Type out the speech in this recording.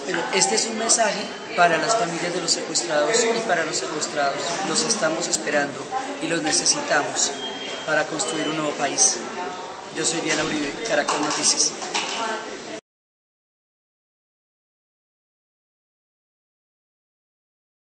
Pero este es un mensaje para las familias de los secuestrados y para los secuestrados. Los estamos esperando y los necesitamos para construir un nuevo país. Yo soy Diana Uribe, Caracol Noticias.